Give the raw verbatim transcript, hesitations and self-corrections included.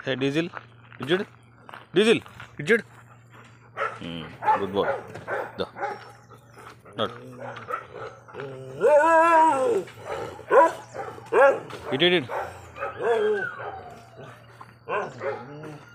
హే diesel ఇజ్జుడు diesel ఇజ్జుడు good boy దా నడు ఇటు ఇటు